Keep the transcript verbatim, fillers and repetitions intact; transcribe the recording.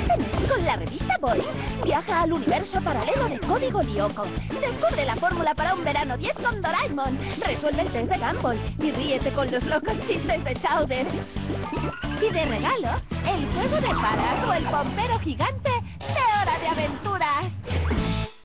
Con la revista Boing, viaja al universo paralelo de Código Lyoko. Descubre la fórmula para un verano diez con Doraemon. Resuelve el test de Gumball y ríete con los locos chistes de Chowder. Y de regalo, el juego de paras o el pompero gigante de Hora de Aventura.